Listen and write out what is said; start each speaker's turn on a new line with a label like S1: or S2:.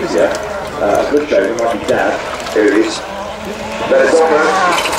S1: easier. A good show, like your dad, who is. But it's on